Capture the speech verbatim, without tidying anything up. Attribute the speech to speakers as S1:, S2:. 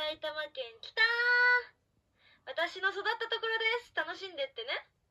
S1: 埼玉県来たー。私の育ったところです。楽しんでってね。